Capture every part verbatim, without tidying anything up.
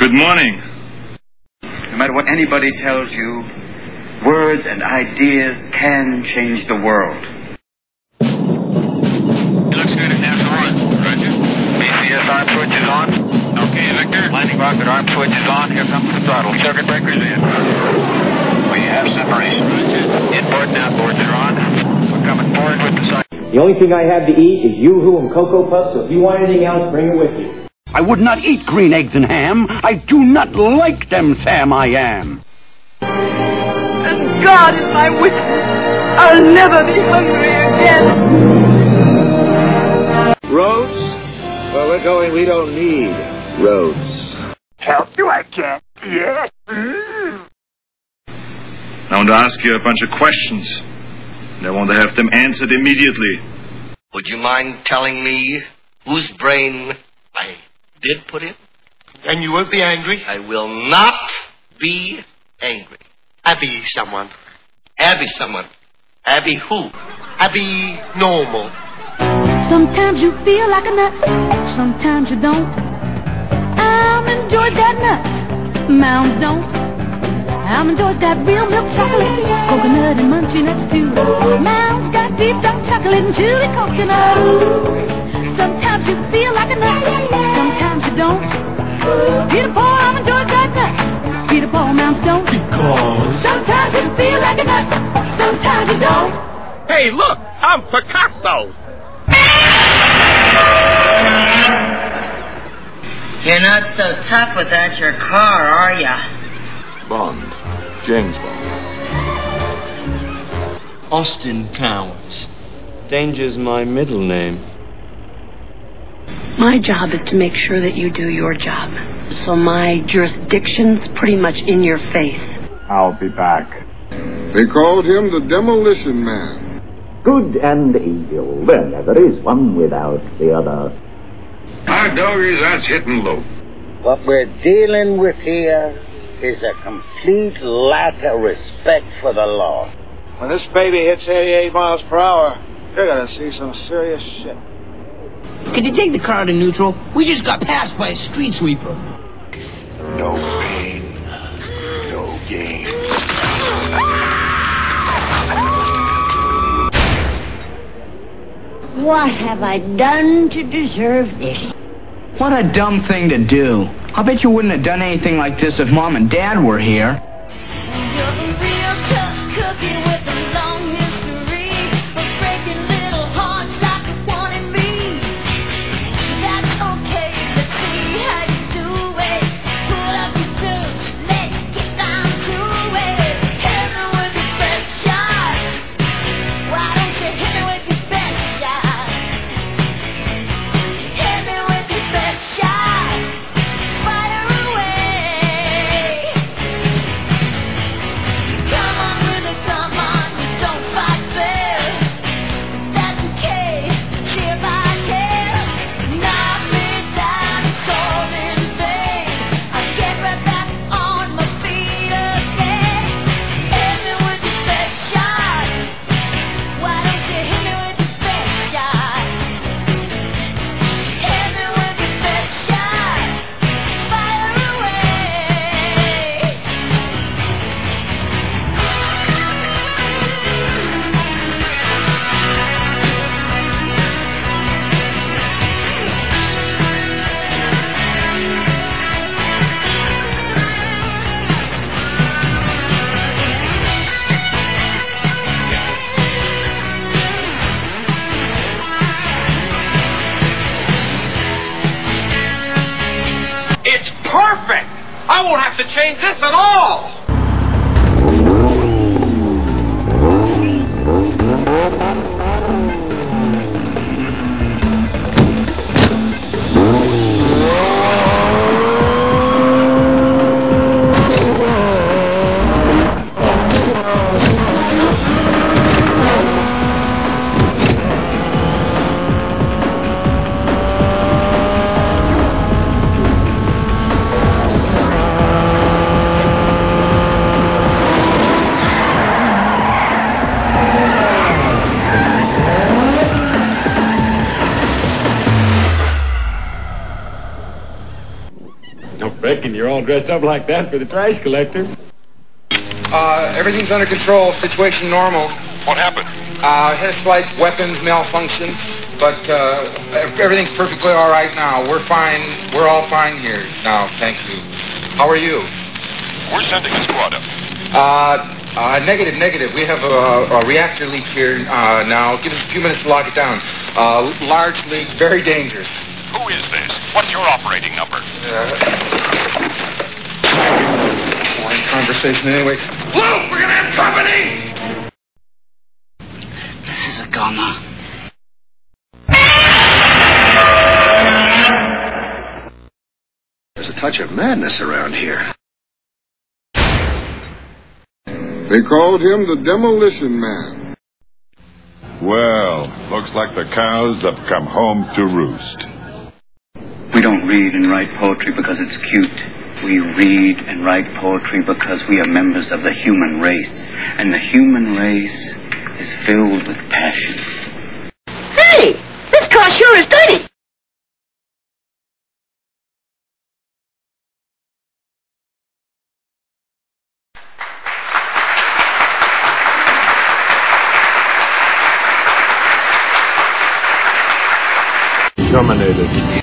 Good morning. No matter what anybody tells you, words and ideas can change the world. It looks good at NASA one. Roger. B C S arm switch is on. Okay, Victor. Landing rocket arm switch is on. Here comes the throttle. Circuit breakers in. We have separation. Roger. Inboard and outboards are on. We're coming forward with the side. The only thing I have to eat is yoo-hoo and Cocoa Puffs, so if you want anything else, bring it with you. I would not eat green eggs and ham. I do not like them, Sam, I am. And God is my witness. I'll never be hungry again. Roads? Where we're going, we don't need roads. Help you, I can. Yes. Mm. I want to ask you a bunch of questions. And I want to have them answered immediately. Would you mind telling me whose brain I did put in? And you won't be angry? I will not be angry. Abby someone. Abby someone. Abby who? Abby normal. Sometimes you feel like a nut, sometimes you don't. I'm enjoyed that nut, mounds don't. I'm enjoyed that real milk chocolate, coconut and munchy nuts too. Mounds got deep dark chocolate and chewy coconut. Sometimes you feel like a nut, sometimes you don't. Peter Paul, I'm enjoyed that nut. Peter Paul, mounds don't. Because sometimes you feel like a nut, sometimes you don't. Hey, look, I'm Picasso. You're not so tough without your car, are ya? Bond. James Bond. Austin Powers. Danger's my middle name. My job is to make sure that you do your job. So my jurisdiction's pretty much in your face. I'll be back. They called him the Demolition Man. Good and evil. There never is one without the other. Ah, doggies, that's hitting low. What we're dealing with here is a complete lack of respect for the law. When this baby hits eighty-eight miles per hour, you're gonna see some serious shit. Could you take the car to neutral? We just got passed by a street sweeper. No pain, no gain. What have I done to deserve this? What a dumb thing to do. I bet you wouldn't have done anything like this if Mom and Dad were here. Perfect! I won't have to change this at all! Reckon you're all dressed up like that for the trash collector. Uh, everything's under control. Situation normal. What happened? Uh, had a slight weapons malfunction, but uh, everything's perfectly all right now. We're fine. We're all fine here now. Thank you. How are you? We're sending a squad up. Uh, uh, negative, negative. We have a, a reactor leak here uh, now. Give us a few minutes to lock it down. Uh, large leak, very dangerous. Who is this? What's your operating number? Uh, boring conversation anyway. Luke, we're gonna have company! This is a goner. There's a touch of madness around here. They called him the Demolition Man. Well, looks like the cows have come home to roost. We don't read and write poetry because it's cute. We read and write poetry because we are members of the human race. And the human race is filled with passion. Hey! This car sure is dirty! Terminated.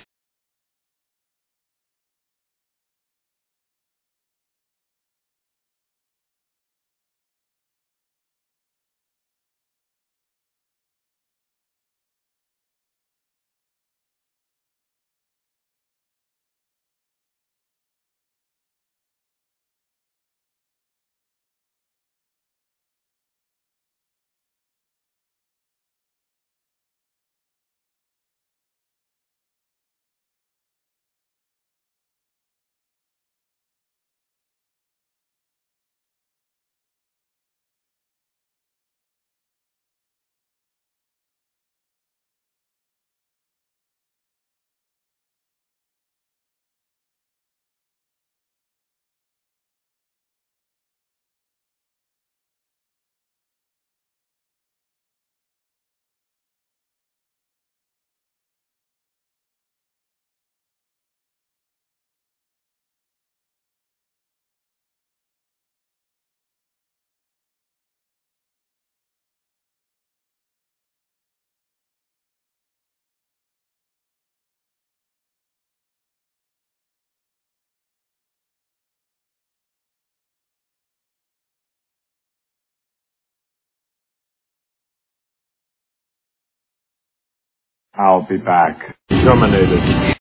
I'll be back. Terminated.